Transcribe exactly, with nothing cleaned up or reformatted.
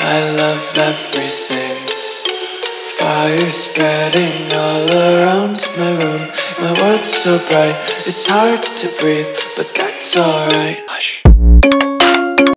I love everything. Fire spreading all around my room. My world's so bright, it's hard to breathe, but that's alright. Hush.